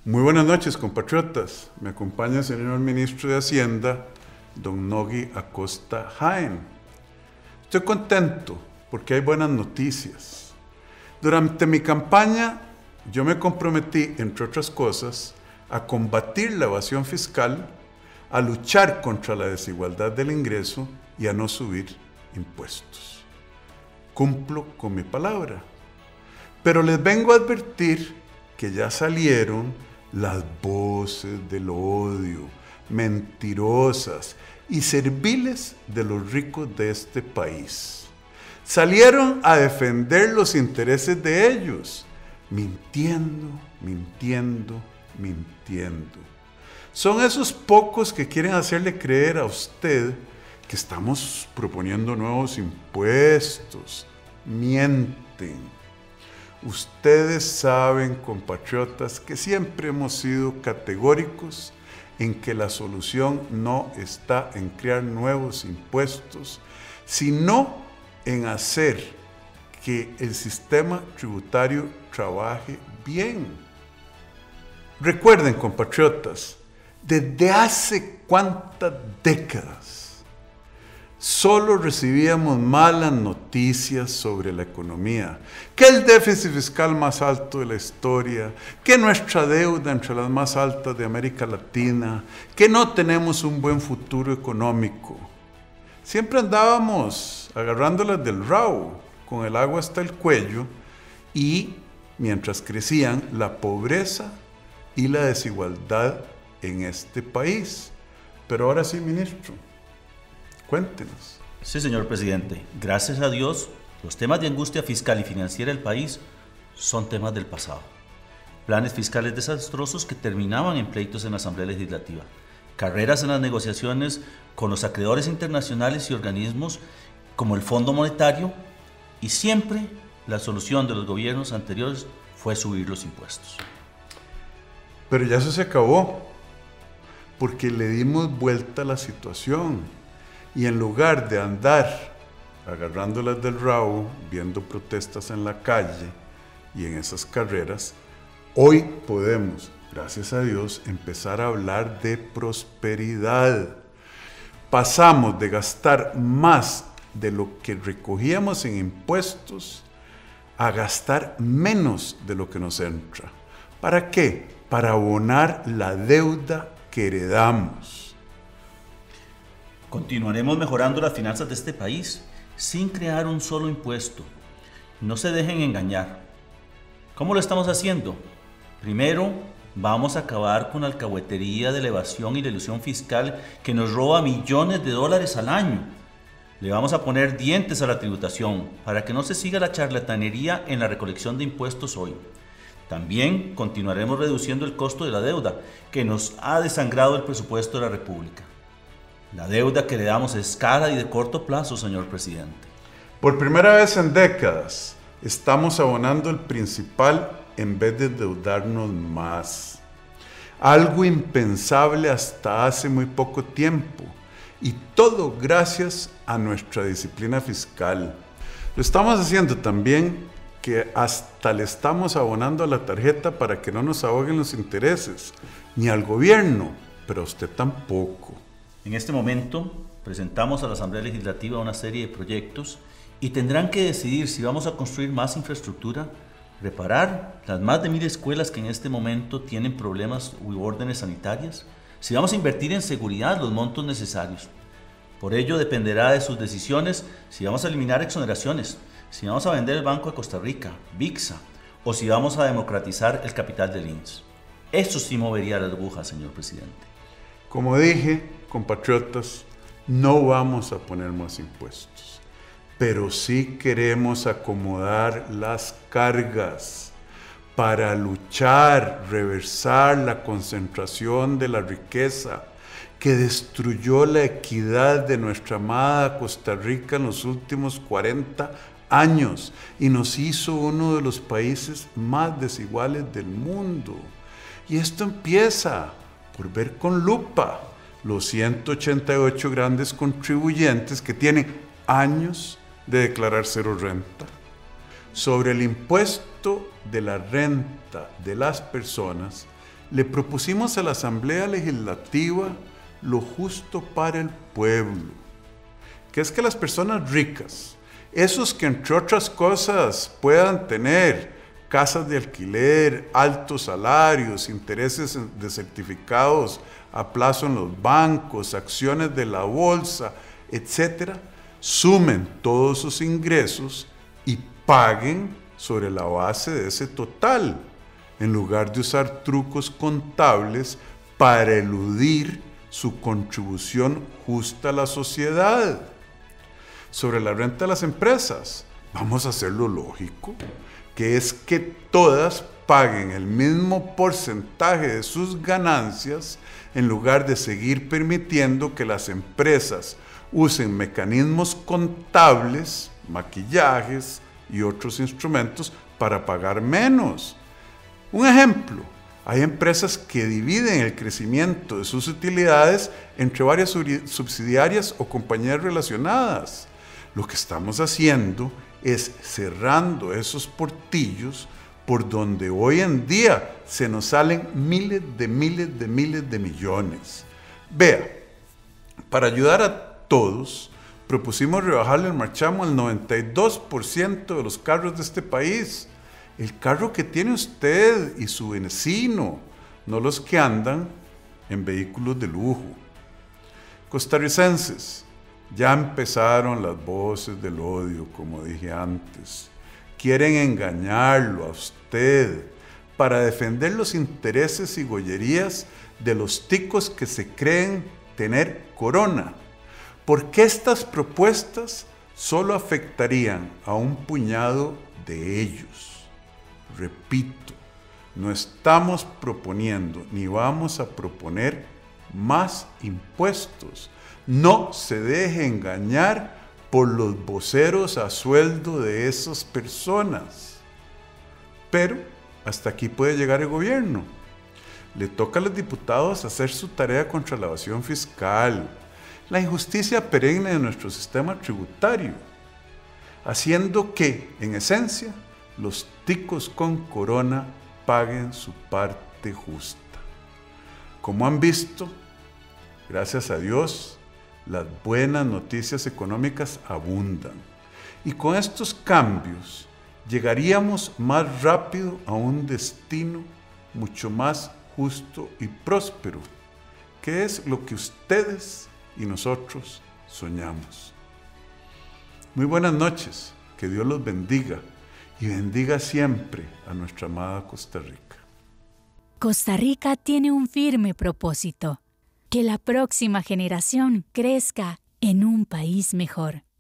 Muy buenas noches, compatriotas. Me acompaña el señor ministro de Hacienda, don Nogui Acosta Jaén. Estoy contento porque hay buenas noticias. Durante mi campaña, yo me comprometí, entre otras cosas, a combatir la evasión fiscal, a luchar contra la desigualdad del ingreso y a no subir impuestos. Cumplo con mi palabra. Pero les vengo a advertir que ya salieron las voces del odio, mentirosas y serviles de los ricos de este país. Salieron a defender los intereses de ellos, mintiendo. Son esos pocos que quieren hacerle creer a usted que estamos proponiendo nuevos impuestos. Mienten. Ustedes saben, compatriotas, que siempre hemos sido categóricos en que la solución no está en crear nuevos impuestos, sino en hacer que el sistema tributario trabaje bien. Recuerden, compatriotas, desde hace cuántas décadas solo recibíamos malas noticias sobre la economía, que el déficit fiscal más alto de la historia, que nuestra deuda entre las más altas de América Latina, que no tenemos un buen futuro económico. Siempre andábamos agarrándolas del rabo, con el agua hasta el cuello, y mientras crecían la pobreza y la desigualdad en este país. Pero ahora sí, ministro, cuéntenos. Sí, señor presidente. Gracias a Dios, los temas de angustia fiscal y financiera del país son temas del pasado. Planes fiscales desastrosos que terminaban en pleitos en la Asamblea Legislativa, carreras en las negociaciones con los acreedores internacionales y organismos como el Fondo Monetario, y siempre la solución de los gobiernos anteriores fue subir los impuestos. Pero ya eso se acabó, porque le dimos vuelta a la situación. Y en lugar de andar agarrándolas del rabo, viendo protestas en la calle y en esas carreras, hoy podemos, gracias a Dios, empezar a hablar de prosperidad. Pasamos de gastar más de lo que recogíamos en impuestos a gastar menos de lo que nos entra. ¿Para qué? Para abonar la deuda que heredamos. Continuaremos mejorando las finanzas de este país sin crear un solo impuesto. No se dejen engañar. ¿Cómo lo estamos haciendo? Primero, vamos a acabar con la alcahuetería de la evasión y la ilusión fiscal que nos roba millones de dólares al año. Le vamos a poner dientes a la tributación para que no se siga la charlatanería en la recolección de impuestos hoy. También continuaremos reduciendo el costo de la deuda que nos ha desangrado el presupuesto de la República. La deuda que le damos es cara y de corto plazo, señor presidente. Por primera vez en décadas, estamos abonando el principal en vez de endeudarnos más. Algo impensable hasta hace muy poco tiempo, y todo gracias a nuestra disciplina fiscal. Lo estamos haciendo también que hasta le estamos abonando a la tarjeta para que no nos ahoguen los intereses, ni al gobierno, pero a usted tampoco. En este momento presentamos a la Asamblea Legislativa una serie de proyectos y tendrán que decidir si vamos a construir más infraestructura, reparar las más de 1000 escuelas que en este momento tienen problemas u órdenes sanitarias, si vamos a invertir en seguridad los montos necesarios. Por ello dependerá de sus decisiones si vamos a eliminar exoneraciones, si vamos a vender el Banco de Costa Rica, VIXA, o si vamos a democratizar el capital del INSS. Eso sí movería la aguja, señor presidente. Como dije, compatriotas, no vamos a poner más impuestos, pero sí queremos acomodar las cargas para luchar, reversar la concentración de la riqueza que destruyó la equidad de nuestra amada Costa Rica en los últimos 40 años y nos hizo uno de los países más desiguales del mundo. Y esto empieza por ver con lupa los 188 grandes contribuyentes que tienen años de declarar cero renta. Sobre el impuesto de la renta de las personas, le propusimos a la Asamblea Legislativa lo justo para el pueblo, que es que las personas ricas, esos que entre otras cosas puedan tener casas de alquiler, altos salarios, intereses de certificados a plazo en los bancos, acciones de la bolsa, etc., sumen todos sus ingresos y paguen sobre la base de ese total, en lugar de usar trucos contables para eludir su contribución justa a la sociedad. Sobre la renta de las empresas, vamos a hacer lo lógico, que es que todas paguen el mismo porcentaje de sus ganancias en lugar de seguir permitiendo que las empresas usen mecanismos contables, maquillajes y otros instrumentos para pagar menos. Un ejemplo, hay empresas que dividen el crecimiento de sus utilidades entre varias subsidiarias o compañías relacionadas. Lo que estamos haciendo es cerrando esos portillos por donde hoy en día se nos salen miles de millones. Vea, para ayudar a todos, propusimos rebajarle el marchamo al 92% de los carros de este país. El carro que tiene usted y su vecino, no los que andan en vehículos de lujo. Costarricenses, ya empezaron las voces del odio, como dije antes. Quieren engañarlo a usted para defender los intereses y gollerías de los ticos que se creen tener corona. Porque estas propuestas solo afectarían a un puñado de ellos. Repito, no estamos proponiendo ni vamos a proponer más impuestos. No se deje engañar por los voceros a sueldo de esas personas. Pero hasta aquí puede llegar el gobierno. Le toca a los diputados hacer su tarea contra la evasión fiscal, la injusticia perenne de nuestro sistema tributario, haciendo que, en esencia, los ticos con corona paguen su parte justa. Como han visto, gracias a Dios, las buenas noticias económicas abundan. Y con estos cambios llegaríamos más rápido a un destino mucho más justo y próspero, que es lo que ustedes y nosotros soñamos. Muy buenas noches, que Dios los bendiga y bendiga siempre a nuestra amada Costa Rica. Costa Rica tiene un firme propósito: que la próxima generación crezca en un país mejor.